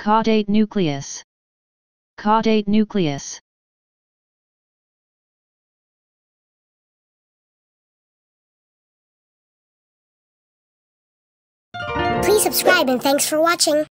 Caudate nucleus. Caudate nucleus. Please subscribe and thanks for watching.